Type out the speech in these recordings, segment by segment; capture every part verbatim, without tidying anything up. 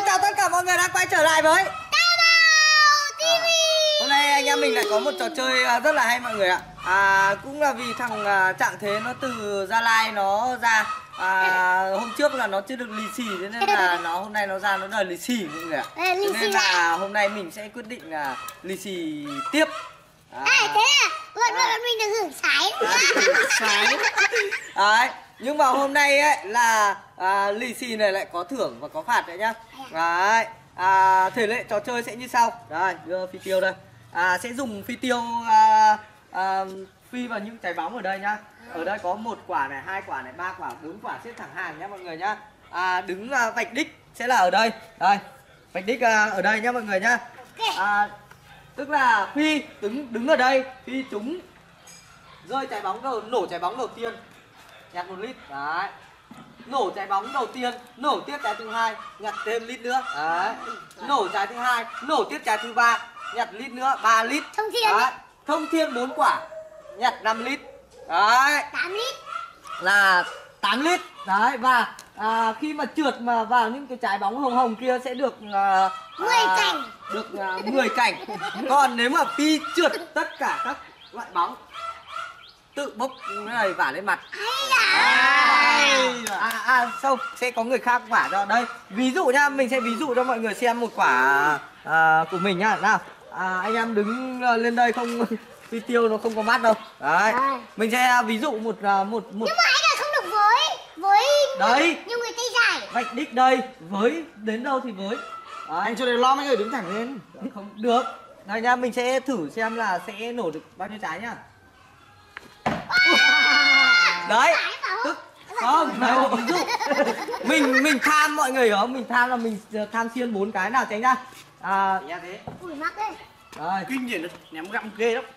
chào tất cả mọi người đã quay trở lại với ti vi. À, hôm nay anh em mình lại có một trò chơi rất là hay mọi người ạ. À, cũng là vì thằng Trạng Thế nó từ Gia Lai nó ra. À, hôm trước là nó chưa được lì xì, thế nên là nó hôm nay nó ra nó đòi lì xì mọi người ạ. Thế nên là hôm nay mình sẽ quyết định là lì xì tiếp. À, à thế à? Bọn bọn mình được hưởng sái. Sái. Đấy. Nhưng mà hôm nay ấy là à, lì xì này lại có thưởng và có phạt đấy nhá. Đấy. À, thể lệ trò chơi sẽ như sau. Đây, đưa phi tiêu đây. À, sẽ dùng phi tiêu à, à, phi vào những trái bóng ở đây nhá. Ở đây có một quả này, hai quả này, ba quả, bốn quả xếp thẳng hàng nhá mọi người nhá. À, đứng à, vạch đích sẽ là ở đây. Đây. Vạch đích à, ở đây nhá mọi người nhá. À, tức là phi đứng đứng ở đây, phi trúng rơi trái bóng đầu, nổ trái bóng đầu tiên nhặt một lít. Đấy. Nổ trái bóng đầu tiên, nổ tiếp trái thứ hai, nhặt thêm lít nữa. Đấy. Nổ trái thứ hai, nổ tiếp trái thứ ba, nhặt lít nữa, ba lít. Thông thiên. Đấy. Thông thiên bốn quả, nhặt năm lít. Đấy. tám lít. Là tám lít. Đấy, và à, khi mà trượt mà vào những cái trái bóng hồng hồng kia sẽ được à, mười cảnh. Được à, mười cảnh. Còn nếu mà phi trượt tất cả các loại bóng tự bốc cái này vả lên mặt. À, à, à, xong sẽ có người khác vả cho. Đây, ví dụ nhá, mình sẽ ví dụ cho mọi người xem một quả à, của mình nhá. Nào, à, anh em đứng lên đây không, phi tiêu nó không có mắt đâu. Đấy, mình sẽ ví dụ một một một. Nhưng mà anh là không được với với đấy như người tay dài. Vạch đích đây, với đến đâu thì với. Đấy. Anh cho này lo mấy người đứng thẳng lên. Không được. Đây nha, mình sẽ thử xem là sẽ nổ được bao nhiêu trái nhá. Đấy, tức không, đấy là ví dụ. Mình mình tham mọi người hiểu không? Mình tham là mình tham xiên bốn cái nào tránh ra. À, Nhá thế. Ui mắc đấy. rồi. Kinh điển được, ném gặm ghê lắm.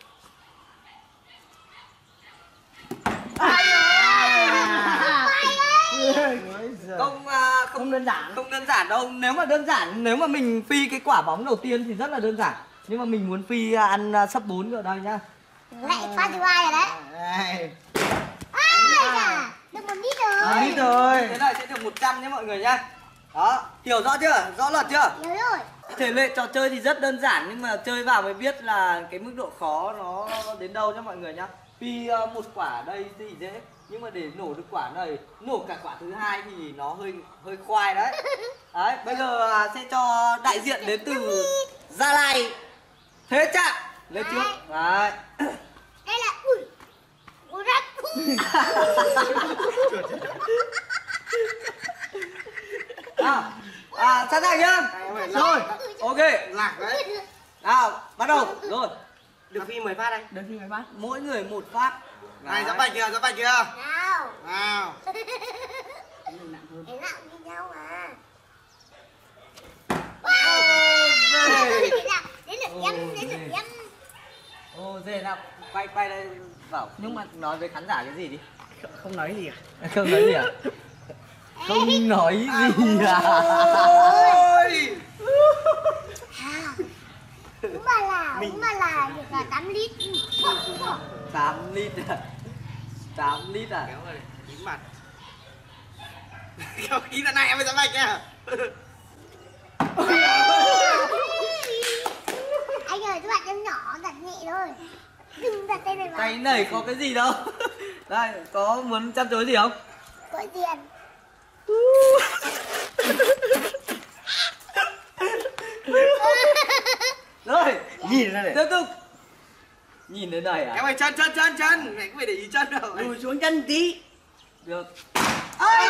Không, à, không Không đơn giản. Không đơn giản đâu. Nếu mà đơn giản, nếu mà mình phi cái quả bóng đầu tiên thì rất là đơn giản. Nhưng mà mình muốn phi ăn sấp bốn ở đây nhá. Lại phát thứ hai rồi đấy. Đây. À, được một lít rồi. À, lít rồi. Thế này sẽ được một trăm nhé mọi người nhá. Đó, hiểu rõ chưa? Rõ luật chưa? Nhớ rồi. Thể lệ trò chơi thì rất đơn giản, nhưng mà chơi vào mới biết là cái mức độ khó nó đến đâu nhá mọi người nhá. Phi uh, một quả ở đây thì dễ, nhưng mà để nổ được quả này, nổ cả quả thứ hai thì nó hơi hơi khoai đấy. Đấy, bây giờ uh, sẽ cho đại diện đến từ Gia Lai, Thế Trạng lên trước. Đấy. Đây là ui. Ui rắc. À, à, sẵn sàng nhá. Rồi, ok. Lạc đấy. Nào, bắt đầu. Rồi. Được phi mười phát anh. Được phi mười phát. Mỗi người một phát. Này giáp bạch kìa, giáp bạch kìa. Nào. Nào. Thế nặng như nhau mà. Đến lượt em, đến lượt em. Ô dê nào, quay quay đây bảo, nhưng mà nói với khán giả cái gì đi. Không nói gì à? Không nói gì à? Không nói gì à? Ôi. Đúng mà là, đúng mà là được là tám lít. tám lít à? tám lít à? Kéo rồi, kín mặt. Kéo kín là này em mới giáp bạch nha. Anh ơi, các bạn em nhỏ đặt nhẹ thôi. Đừng đặt tay này vào. Cái này có cái gì đâu. Đây, có muốn chăm chối gì không? Có tiền. Rồi, Nhìn ra này. tiếp tục. Nhìn đến đây à? Kéo mày chân chân chân chân. Mày cũng phải để ý chân đâu. Lùi xuống chân tí. Được. Ôi!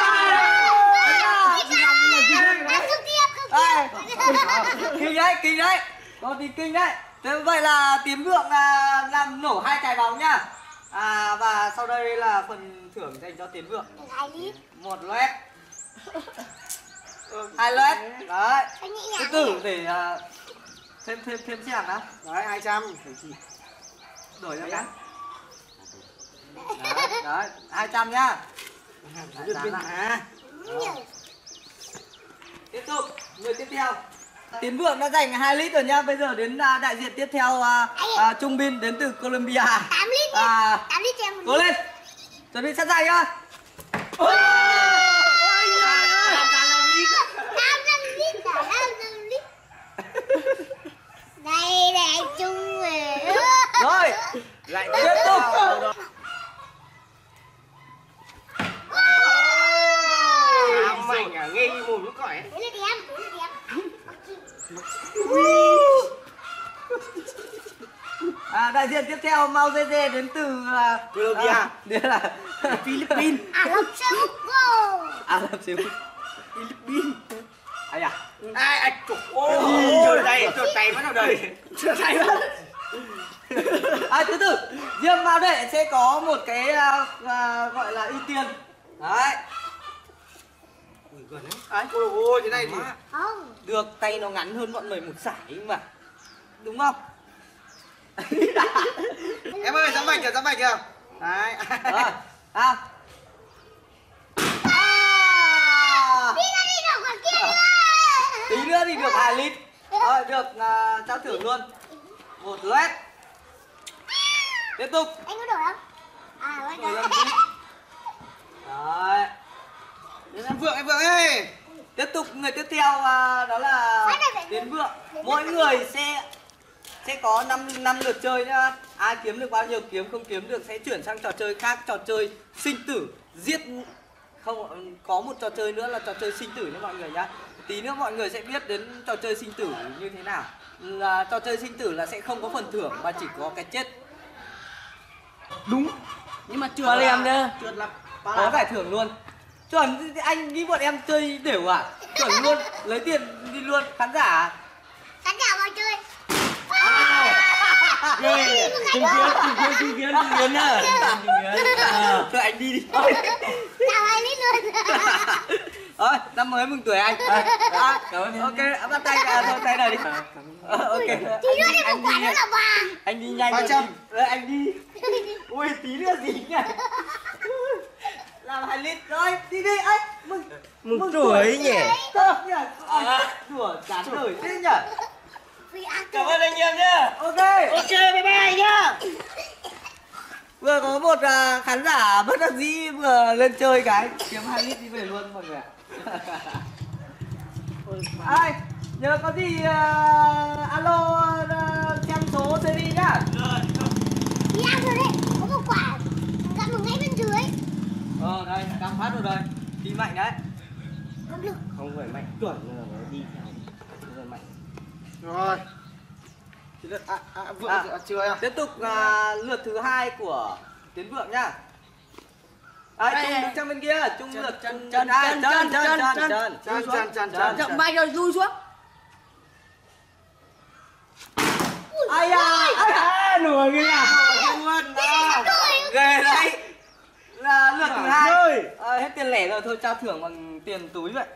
Em không tiếp, không Đây. tiếp. Kinh đấy, kinh đấy. Có tí kinh đấy. Thế vậy là Tiến Vượng à, làm nổ hai trái bóng nhá. À, và sau đây là phần thưởng dành cho Tiến Vượng. Được hai lít. Một loét. Hai loét. Đấy. Anh nhẹ Từ nhàng từ đi. để à, thêm thêm thêm xem đã. Đấy hai trăm. Đổi cho cái. Đấy, đấy, hai trăm nhá. Được viên à. Tiếp tục, người tiếp theo. Tiến Vượng đã giành hai lít rồi nhá. Bây giờ đến à, đại diện tiếp theo à, à, Trung Bin đến từ Colombia. tám lít nhá. À, tám lít cho em một cố lít. lên. Chuẩn bị sẵn sàng nhá. Ôi, tám năm lít. Tám năm lít. ảnh à, nghe như mồm nó còi. Đấy là đẹp, đấy là đẹp. À, đại diện tiếp theo Mao Zedong đến từ à, Colombia. à, đến là Philippines. Ả Rập Xê Út go. Ả Rập Xê Út. Philippines. Ai à? Ai ai chụp. Ôi, trời tay, trời tay bắt đầu đời. Trời tay bắt. À, từ từ, riêng Mao Đệ sẽ có một cái à, à, gọi là ưu tiên. Đấy, Ui gần đấy. Ai ôi thế này thì Không. được tay nó ngắn hơn bọn mình một sải mà. Đúng không? em ơi, dám bạch kìa, dám bạch kìa. Đấy. Rồi, à. À. Đi ra đi được còn kia nữa. Tí nữa thì được hai lít. Rồi, được à, trao thưởng luôn. Một lét. Tiếp tục. Anh có đổi không? À, vậy Mười lăm đó. lít. Đấy. Đến em Vượng, em Vượng ơi. Tiếp tục người tiếp theo à, đó là Tiến Vượng. Mỗi người sẽ sẽ có năm năm lượt chơi nhá. Ai kiếm được bao nhiêu kiếm, không kiếm được sẽ chuyển sang trò chơi khác, trò chơi sinh tử giết. Không, có một trò chơi nữa là trò chơi sinh tử nha mọi người nhá. Tí nữa mọi người sẽ biết đến trò chơi sinh tử như thế nào. Là trò chơi sinh tử là sẽ không có phần thưởng mà chỉ có cái chết. Đúng. Nhưng mà trượt Ba là em nhá. Trượt là Có giải thưởng luôn. Chuẩn, anh nghĩ bọn em chơi đều à? Chuẩn luôn, lấy tiền đi luôn, khán giả à? Khán giả vào chơi. Ghê. Chứng kiến, chứng kiến, chứng kiến, chứng kiến nhá. Ờ, thôi anh đi đi. Chào hai lít luôn. Thôi, năm mới mừng tuổi anh. À, à, cảm ơn. Ok, bắt tay, à, thôi tay này đi. Ờ, ok. Tí nữa thì Anh một quả đi, nữa là bà. anh đi nhanh ba rồi. trăm. Ờ, anh đi. Ui, tí nữa gì nhỉ? Làm hai lít rồi, đi đi anh. Mừng, Mừng tuổi nhỉ. Thôi nhỉ. Đùa chán đời thế nhỉ. Vì ác Cảm ơn anh em nhá. Ok. Ok, bye bye anh nhá. Vừa có một à, khán giả bất đắc dĩ vừa lên chơi cái kiếm hai lít đi về luôn mọi người ạ. Ai nhớ có gì uh, alo uh, xem số xê đê nhá. Đi ăn rồi đấy. Có một quả gặm ở ngay bên dưới. Ờ đây đang phát rồi đây. Đi mạnh đấy. Không được. Không phải mạnh chuẩn là nó đi theo. Không phải mạnh. Rồi. À, à, Vượng À, à, chưa em? tiếp tục uh, lượt thứ hai của Tiến Vượng nhá. À, Đây, Trung đây. đứng sang bên kia, Trung Chân, lượt chân, chân chân, chân chân chân, chân chân, chân chân, chân, chân, chân. chân. Mạnh rồi lui xuống. Ai da, ai da, nửa người à. Luôn nào. Ghê đấy. Là lượt thứ Trời hai. ơi. À, hết tiền lẻ rồi thôi trao thưởng bằng tiền túi vậy.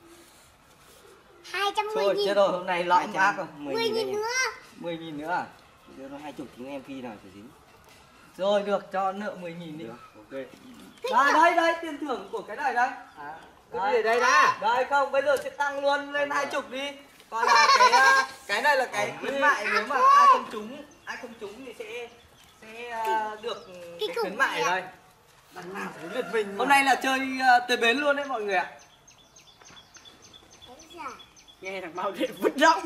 hai trăm mười Thôi nghìn. chết rồi, hôm nay lõng ác rồi. mười nghìn nữa. mười nghìn nữa à? Đưa nó hai chục tiếng em phi nào phải dính. Rồi được, cho nợ mười nghìn đi. Ok. Đây, đây, đây, tiền thưởng của cái này đây. À, Cái gì đây đã? đây không, bây giờ sẽ tăng luôn lên hai chục đi. Còn là cái à, cái này là cái khuyến mại, nếu mà ai không trúng, ai không trúng thì sẽ sẽ à, được cái khuyến mại ở đây. Đằng nào phải lượt mình. Hôm nay là chơi à, tới bến luôn đấy mọi người ạ. nghe thằng bao điện vứt rộng.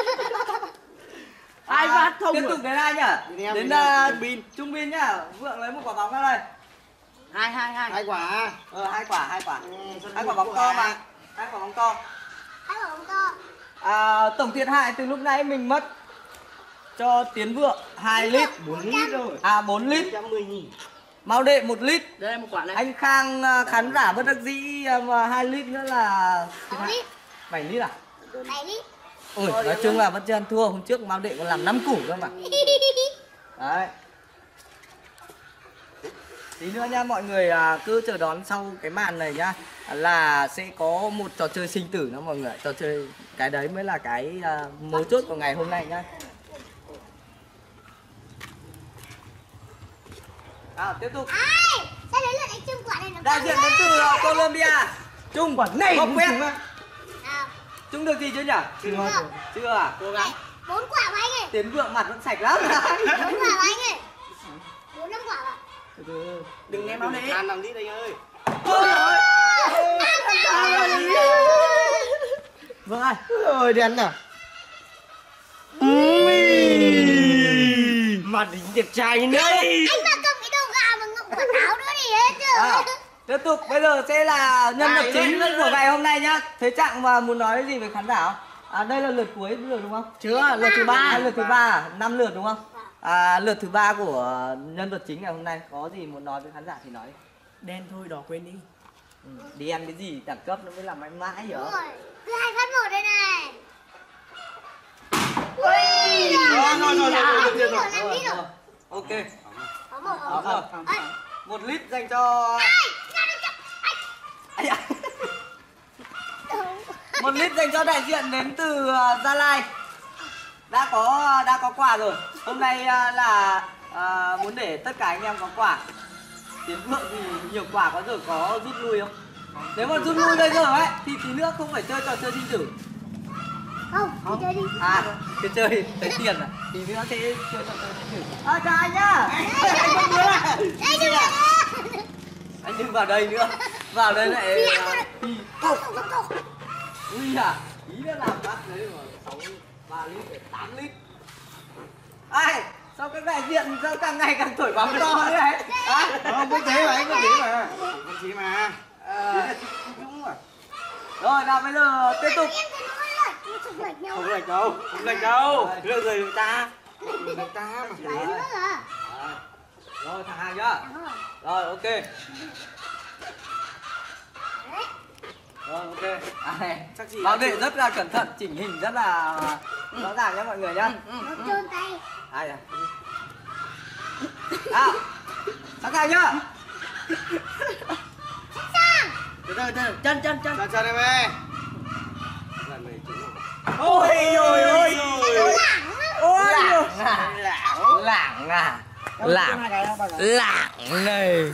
Ai À, phát thông tiếp rồi. tục đến ai nhá? Đến em, Đến đến em, à, Trung Bin. Trung Bin nhá. Vượng lấy một quả bóng ra đây. Hai hai hai. Hai quả. Ờ hai quả, hai quả. Ừ, Hai quả bóng to mà. Hai quả bóng to. Hai quả bóng to. À, tổng thiệt hại từ lúc nãy mình mất cho Tiến Vượng hai lít. bốn lít rồi. À bốn lít. một trăm mười nghìn. Mao Đệ một lít. Đây một quả này. Anh Khang à, khán giả bất đắc dĩ à, mà hai lít nữa là sáu lít. bảy lít à? bảy lít. Ôi, nói chung là vẫn chưa ăn thua. Hôm trước Mao Đệ còn làm năm củ cơ mà. Đấy. Tí nữa nha mọi người à, cứ chờ đón sau cái màn này nhá. Là sẽ có một trò chơi sinh tử đó mọi người. Trò chơi cái đấy mới là cái à, mấu chốt của ngày hôm nay nhá. À, tiếp tục. Ai? Sao đến lượt anh Trung quả này nó Đại diện đến từ uh, Colombia. Trung quả này bóc quét. nào? Trung được gì chưa nhỉ? Chưa. Chưa à? Cố gắng. Bốn quả của anh ơi. Tiến Vượng mặt vẫn sạch lắm. Bốn quả của anh ơi. Bốn năm quả ạ. Đừng nghe máu đấy. Ăn làm đi đây ơi. Ôi ơi. Vâng ơi. Ôi đen nào. Mặt hình đẹp trai như đấy. Anh mà cầm cái đầu gà mà ngậm quả táo nữa thì hết À, chứ. Tiếp tục bây giờ sẽ là nhân vật chính của ngày hôm nay nhá. Thế Trạng mà muốn nói gì với khán giả không? À đây là lượt cuối lượt đúng không? Chưa, lượt thứ ba. À, lượt thứ ba, năm lượt đúng không? À, lượt thứ ba của nhân vật chính ngày hôm nay có gì muốn nói với khán giả thì nói. Đen thôi, đỏ quên đi. Ừ, đen cái gì đẳng cấp nó mới làm mãi mãi hiểu không? Cứ hai phát một đây này. Rồi rồi rồi rồi Đi rồi rồi, làm đi rồi. Ok. Có một Đó, không? không. Ơi, Một lít dành cho Ây da. Một lít dành cho đại diện đến từ uh, Gia Lai. Đã có đã có quà rồi. Hôm nay uh, là uh, muốn để tất cả anh em có quà. Tiến Vượng thì nhiều quà có giờ có rút lui không? Nếu mà rút lui bây giờ ấy thì tí nữa không phải chơi trò chơi sinh tử. không, đi chơi đi. À, cái chơi lấy tiền à? Tí nữa sẽ chơi trò chơi sinh tử. À chào anh nhá. Anh không muốn à? Đây đi ạ. Anh đừng vào đây nữa. Vào đây lại thì Cốc, cốc, cốc. ui à, ý đã làm bát đấy mà sáu ba lít để tám lít. Ai? Sao các đại diện sao càng ngày càng thổi bóng to thế này? Hả? Không có thế mà anh có thế mà. Con thế mà. À, Đúng rồi. rồi nào bây giờ tiếp tục. Em cứ nói rồi, nó chụp lệch nhau. Không lệch đâu, không lệch đâu. Đưa người người ta. Người ta mà. Đấy nữa à? Rồi thằng hàng nhá. Rồi ok. Đấy. Rồi ok. À, này. Chắc gì? Bảo vệ rất là cẩn thận, chỉnh hình rất là rõ ràng nhá mọi người nhá. Nó trơn tay. Ai à? À, sẵn sàng nhá. Từ từ từ. Chân, chân, chân. Chờ chờ em ơi. Là mày trúng rồi. Ôi ôi ôi. Ôi Lảng. lảng à. Lảng. Lảng này.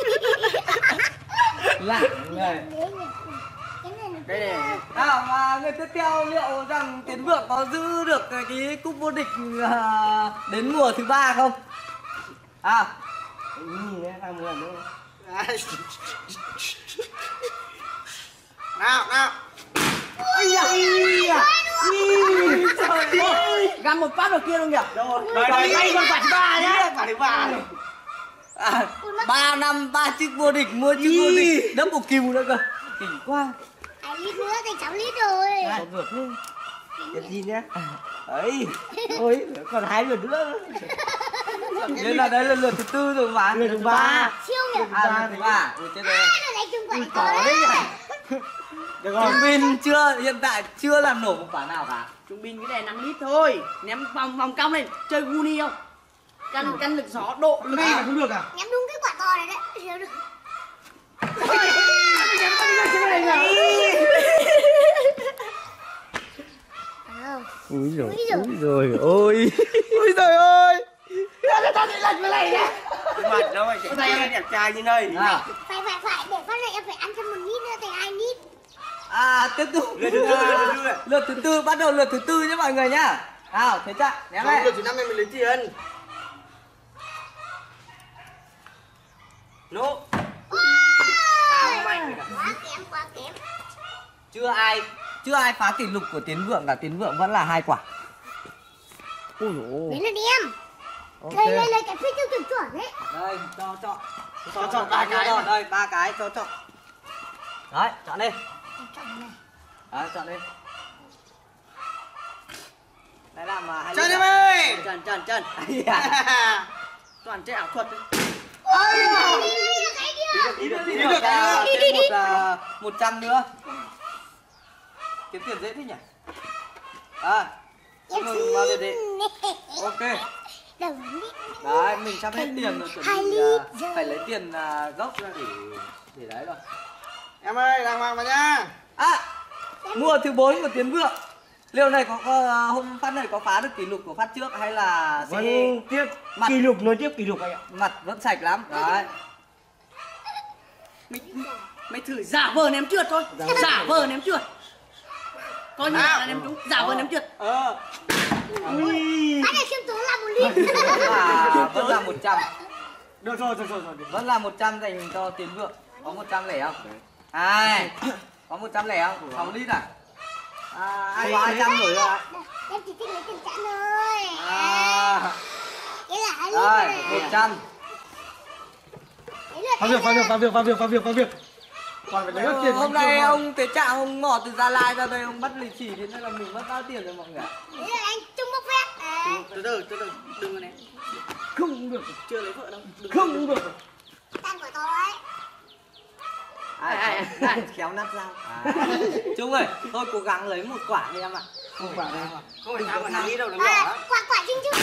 Lảng này. Cái này là À, và người tiếp theo liệu rằng Tiến Vượng có giữ được cái, cái cúp vô địch à, đến mùa thứ ba không? À, Nhìn đấy, làm người nữa. Nào, nào. ây da, ây da, ui, trời ơi. Găm một phát vào kia luôn kìa. Rồi, Đây, đây, đây, còn quả thứ ba nhá. quả thứ ba này. À, ba năm ba chiếc vô địch, mua chiếc vô địch, đấm một kiều nữa cơ. Kinh quá. hai lít nữa thì sáu lít rồi. Có ruột thế. Cái gì nhá? Ấy, ôi, còn hai lượt nữa. Nên là đây là lượt thứ tư rồi mà. Lượt thứ ba. Siêu nhỉ? À, lượt thứ ba. Ui, chết rồi. À, nó lấy chung quả Có to đấy đấy. nhỉ. Được rồi. Trung Bin chưa, hiện tại chưa làm nổ một quả nào cả. Trung bình cái này năm lít thôi. Ném vòng vòng cong lên, chơi Guni không? Căn căn lực gió độ lực. Này mà không được à? Nhắm đúng cái quả to này đấy. Siêu được. À, Úi Úi dồi. rồi ôi. Ui giời ơi. Tao bị lệch cái này nhá. Mặt đâu anh thấy em đẹp trai như này. À, phải phải phải để phát này em phải ăn thêm một lít nữa thành hai lít. à tiếp tục. Lượt thứ tư, lượt thứ tư này. Lượt thứ tư, bắt đầu lượt thứ tư nhé mọi người nhá. Nào, thế chắc, ném Không, này. lượt thứ năm em mới lấy tiền. Nỗ. Ôi, mạnh rồi. quá kém quá kém. Chưa ai, chưa ai phá kỷ lục của Tiến Vượng cả, Tiến Vượng vẫn là hai quả. Ui dồi Đấy là đi em. ok. Đây đây lấy cái phi tiêu chuẩn chuẩn đấy. Đây, cho chọn. Cho chọn ba cái rồi. mà. Đây, ba cái cho chọn. Đấy, chọn đi. Chọn này. Đấy, chọn đi. Đấy làm mà hai Chân lít em à? ơi. Chân, chân, chân. Ai da. Toàn chơi ảo thuật đấy. Ôi, đi đi cái kia. Tí nữa, tí Tí nữa, được cái à, nữa. thêm một, à, một trăm nữa. Kiếm tiền dễ thế nhỉ? À, Em mừng vào liệt đi. xin. Ok. Đầu lít. Đấy, mình sắp hết tiền rồi, chuẩn Hai bị lít à, rồi. phải lấy tiền à, gốc ra để để đấy rồi. Em ơi, đàng hoàng vào nha. À, mùa thứ bốn của Tiến Vượng. Liệu này có, có à, hôm phát này có phá được kỷ lục của phát trước hay là sẽ Vẫn tiếp mặt kỷ lục nối tiếp kỷ lục anh ạ. mặt vẫn sạch lắm. Đấy. Mày, mày thử giả vờ ném trượt thôi. Giả vờ ném trượt. Coi như là ném trúng, giả vờ ném trượt. Ờ. Ui. Anh này khiêm tốn là một lít. Vẫn là vẫn là một trăm. Được rồi, được rồi, rồi. Vẫn là một trăm dành cho Tiến Vượng. Có một trăm lẻ không? Ai? Có một trăm lẻ không? sáu lít à? À, ai có hai trăm rồi ạ? Em chỉ thích lấy tiền chẵn thôi. À, Cái là hai lít đây, này. một trăm. Đấy Vào việc, vào việc, vào việc, vào việc, vào việc, vào việc. Còn phải lấy hết tiền. Hôm nay ông Tế Trạng ông mò từ Gia Lai ra đây ông bắt lì xì, thế nên là mình mất bao tiền rồi mọi người ạ? Đấy là anh Trung bốc phét. Đấy. Từ từ, từ từ, đừng có ném. Không được, Chưa lấy vợ đâu. Đừng không được. Tan của tôi ấy. Ai, ai, ai, khéo nắp ra. À. Trung ơi, thôi cố gắng lấy một quả đi em ạ. Không phải đây. Không phải sao mà nắm đi đâu, nó nhỏ À, lắm. quả quả trinh trinh.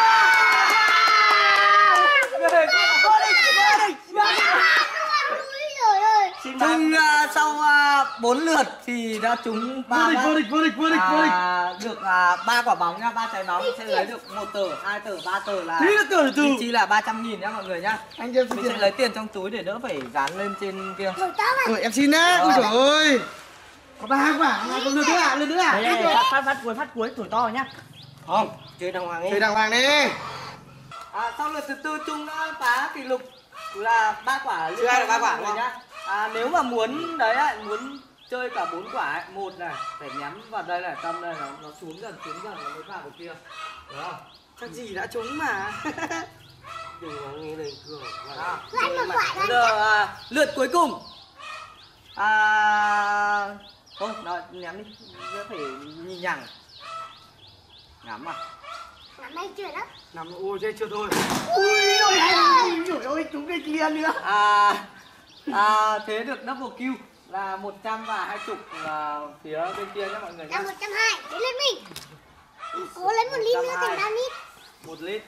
Trung uh, sau uh, bốn lượt thì đã trúng ba Vô địch, vô địch, vô địch, vô địch, vô địch. à, được uh, ba quả bóng nha, ba trái bóng sẽ lấy được một tờ, hai tờ, ba tờ là Tí nữa từ từ. vị trí là ba trăm nghìn nhá mọi người nhá. Anh em xin Mình sẽ tiền. lấy tiền trong túi để đỡ phải dán lên trên kia. Rồi tao mà. Ôi, em xin á. Ôi trời ơi. Có ba quả, còn lượt nữa à, lượt nữa à? Đây, đây, đây, phát, phát, phát cuối, phát cuối, tuổi to nhá. Không, Chơi đàng hoàng đi. chơi đàng hoàng đi. À, sau lượt thứ tư Trung đã phá kỷ lục là ba quả liên Chưa ai được ba tiếp quả mọi người đúng nhá. À, nếu mà muốn đấy ạ, muốn chơi cả bốn quả ấy, một này phải ném vào đây này, tâm đây nó nó xuống dần xuống dần nó mới vào được kia. Được không? Chắc gì đã trúng mà. Đừng có nghe lời cửa. À. Lại một quả Bây ra. giờ à, lượt cuối cùng. À, thôi nó ném đi, nó phải nhìn nhằng. Ngắm à? Làm đây chuyện đó. Nằm ôi chơi chưa thôi. Ui ôi anh, trời ơi, trúng cái kia nữa. À, à thế được double kill là một trăm và hai chục là phía bên kia nhé mọi người Là nhé. một trăm hai. Đến lên mình. Cố lấy một lít nữa thành ba lít. Một lít.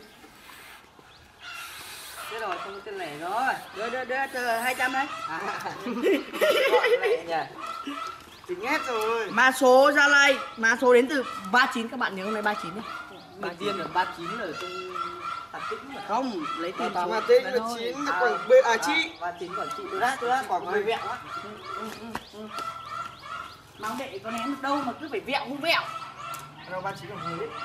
Thế rồi, không có tiền lẻ rồi. Đưa, đưa, đưa, chờ hai trăm đấy. À, gọi lẻ nhỉ. Tính hết rồi. Mã số Gia Lai, mã số đến từ ba chín, các bạn nhớ hôm nay ba chín nhé. Đầu tiên là ba chín ở trong Hà Tĩnh mà. Không, lấy tiền Tám số. Hà Tĩnh, Đấy thôi. chín Quảng Bình, à chị. ba chín Quảng Trị. Từ đó, từ đó, quả phải vẹo á. Máu đệ có ném được đâu mà cứ phải vẹo không vẹo. Đâu ba chín Quảng Bình.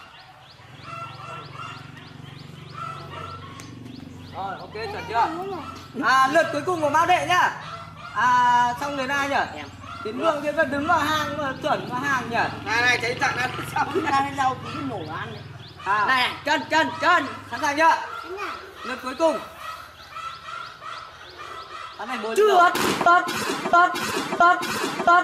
Rồi, ok, chuẩn chưa? À, lượt cuối cùng của Mao Đệ nhá. À, xong đến ai nhỉ? Em. Tiến Vương thế mà đứng vào hàng mà chuẩn vào hàng nhỉ? Này này, thấy chặn ăn xong. Chúng ta lên rau tí nổ ăn này. À, Này, này, chân, chân, chân. sẵn sàng chưa? Thế nào? Lượt cuối cùng. Cái này bôi Trượt, tật, tật, tật, tật.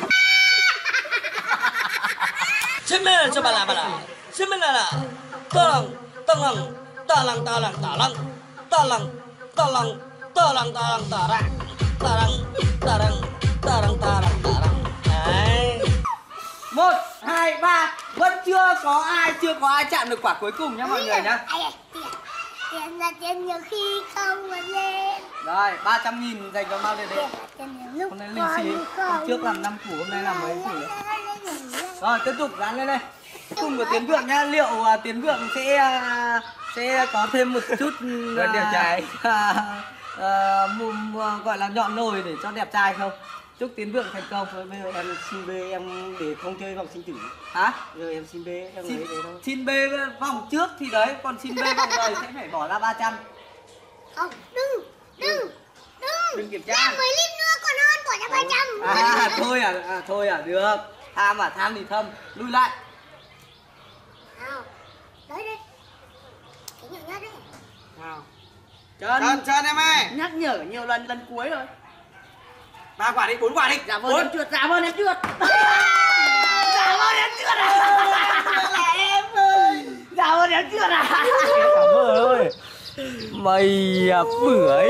Xin mê cho bà là bà là Xin mê là là Tà lăng, tà lăng, tà lăng, tà lăng, tà lăng Tà lăng, tà lăng, tà lăng, tà lăng, tà lăng Tà lăng, tà lăng, tà lăng, tà lăng, tà lăng Đấy. Một, hai, ba. Vẫn chưa có ai, chưa có ai chạm được quả cuối cùng nhá mọi người nhá. Ai ơi, tiền. Tiền là tiền nhiều khi không mà lên. Rồi, ba trăm nghìn dành cho Mao Đệ Tiền Đệ. là tiền nhiều lúc Hôm nay lì xì, hôm trước làm năm củ, hôm nay làm mấy củ. Rồi, tiếp tục dán lên đây. Cuối cùng của Tiến Vượng nhá, liệu uh, Tiến Vượng sẽ uh, sẽ có thêm một chút uh, Vẫn đẹp trai. uh, mùm, uh, gọi là nhọn nồi để cho đẹp trai không? Chúc Tiến Vượng thành công. Thôi bây giờ em xin bê em để không chơi vòng sinh tử. Hả? Giờ em xin bê em Xin, lấy đấy thôi. xin B vòng trước thì đấy, còn xin B vòng đời sẽ phải bỏ ra ba trăm. Không, đừng, đừng, đừng. Đừng kiểm tra. Ra mười lít nữa còn hơn bỏ ra ba trăm. À thôi à, à thôi à, được. Tham à, tham thì thâm. Lui lại. Nào, tới đây. Cái nhỏ nhất đấy. Nào. Chân, Chân chân em ơi. nhắc nhở nhiều lần, lần cuối rồi. Ba quả đi, bốn quả đi. Giả vờ em trượt, giả vờ em trượt. Giả vờ em trượt à. Là em ơi. Giả vờ em trượt à. Cảm ơn ơi. Mày à, bưởi.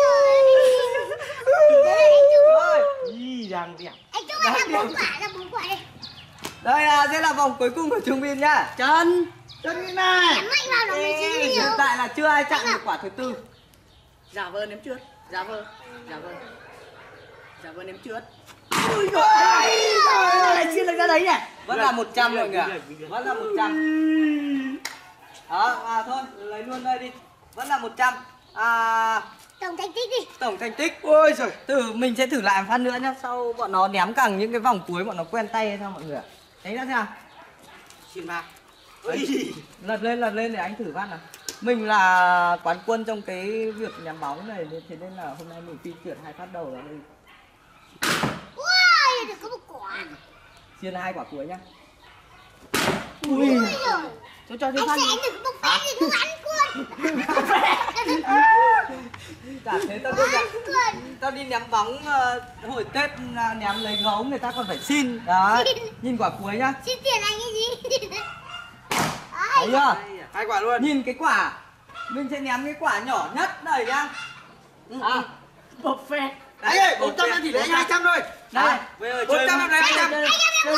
Tới đây anh Trung. Ý đang đẹp. Anh Trung ơi, ra bốn quả, ra bốn quả đi. Đây là sẽ là vòng cuối cùng của Trung Bin nhá. Chân, chân như này. Ném mạnh vào nó mới chín Hiện nhiều. tại là chưa ai chặn được quả thứ tư. Giả vờ em trượt, giả vờ, giả vờ. Giả vờ em trượt. Ui dồi ôi, trời ơi, chia được ra đấy nhỉ. Vẫn là một trăm mọi người ạ. Vẫn là một trăm. Đó, à, thôi lấy luôn đây đi. Vẫn là một trăm. À, Tổng thành tích đi. tổng thành tích. Ôi giời, từ mình sẽ thử lại một phát nữa nhá. Sau bọn nó ném càng những cái vòng cuối bọn nó quen tay hay sao mọi người ạ. Đánh ra xem. Xin ba. Đấy, lật lên lật lên để anh thử phát nào. Mình là quán quân trong cái việc nhắm bóng này, thế nên là hôm nay mình phi chuyển hai phát đầu là mình Ui, được có một quả. chia hai quả cuối nhá. Ui rồi. Cho cho thêm Anh phát sẽ đi. đừng bốc phét thì cứ bắn luôn. Chả thế tao đi ném, tao đi ném bóng uh, hồi Tết uh, ném lấy gấu người ta còn phải xin. Đấy, nhìn quả cuối nhá. Xin tiền anh cái gì? Thấy chưa? Hai quả luôn. Nhìn cái quả, mình sẽ ném cái quả nhỏ nhất đây nhá. À, Buffet. Anh ơi, bốn trăm thì lấy anh hai trăm thôi. đây. bốn trăm em lấy hai trăm. Anh em mất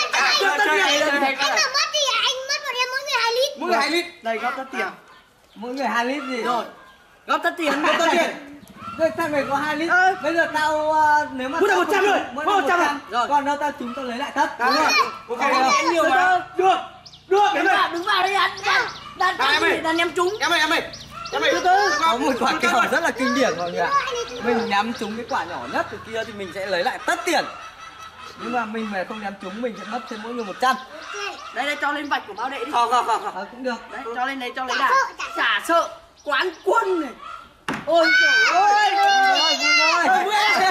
tiền. Anh mà mất thì anh mất bọn em mỗi người hai lít. Mỗi người hai lít. Đây góp tất tiền. Mỗi người hai lít gì rồi? Góp tất tiền. Góp tất tiền. Rồi thằng này có hai lít. Ơ. Bây giờ tao uh, nếu mà Mỗi tao thằng một trăm rồi. mỗi Mỗi thằng một trăm rồi. rồi. Còn đâu tao chúng tao lấy lại tất. Đúng Đúng rồi. rồi. Ok, Ok. em nhiều mà. Được. Được. Đứng Đứng lại. vào, đứng vào đây ăn. Đàn đàn Này, em cái ơi. gì? Đàn em trúng. Em ơi, em ơi. Em ơi. Từ từ. Có một quả kèo rất là kinh điển mọi người ạ. Mình ném trúng cái quả nhỏ nhất từ kia thì mình sẽ lấy lại tất tiền. Nhưng mà mình mà không ném trúng mình sẽ mất thêm mỗi người một trăm. Đây đây cho lên vạch của bao đệ đi. Không, không, không, không. À, cũng được. Đấy, cho lên đấy cho lấy Chả đà. sợ, chả sợ. Chả sợ. Quán quân này. Ôi trời ơi. Rồi, vui rồi.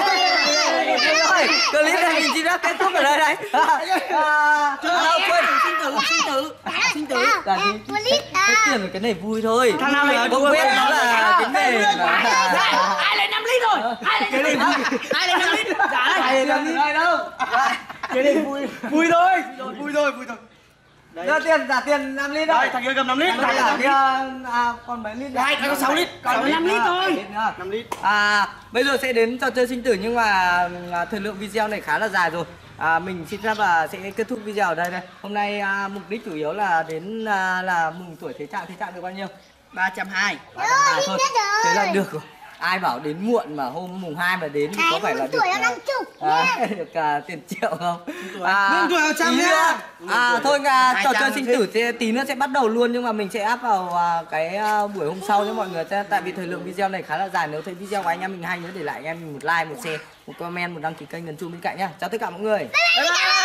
Vui rồi. Clip này mình xin phép kết thúc ở đây đây. À, đâu quên Sinh tử, sinh tử. Sinh tử. là gì? Một lít à. Cái tiền của cái này vui thôi. Thằng nào lấy không biết nó là cái nền mà. Ai lấy năm lít rồi? Ai lấy cái này? Ai lấy năm lít? Trả đây. Ai làm đây đâu. Cái này vui. Vui thôi. Vui thôi, vui thôi. Ra tiền trả tiền năm lít đâu. Đây, thằng kia cầm năm lít. Đây là kia à, còn mấy lít nữa? Đây, có sáu lít. Còn năm lít thôi. Lít nữa. năm lít. À, bây giờ sẽ đến trò chơi sinh tử nhưng mà à, thời lượng video này khá là dài rồi. À, mình xin phép là sẽ kết thúc video ở đây đây. Hôm nay à, mục đích chủ yếu là đến à, là mừng tuổi thế trạng, thế trạng được bao nhiêu? ba trăm hai. ba trăm hai thôi. Thế là được rồi. Ai bảo đến muộn mà hôm mùng hai mà đến thì có phải là được tuổi năm chục à, được à, tiền triệu không? Mừng tuổi một trăm tí nhá. nữa. À thôi à, trò hai trăm chơi sinh tử sẽ tí nữa sẽ bắt đầu luôn nhưng mà mình sẽ áp vào à, cái à, buổi hôm sau cho mọi người sẽ, tại vì thời lượng video này khá là dài. Nếu thấy video của anh em mình hay nhớ để lại anh em mình một like, một share, một comment, một đăng ký kênh Ngân Chu bên cạnh nhá. Chào tất cả mọi người. Bye bye.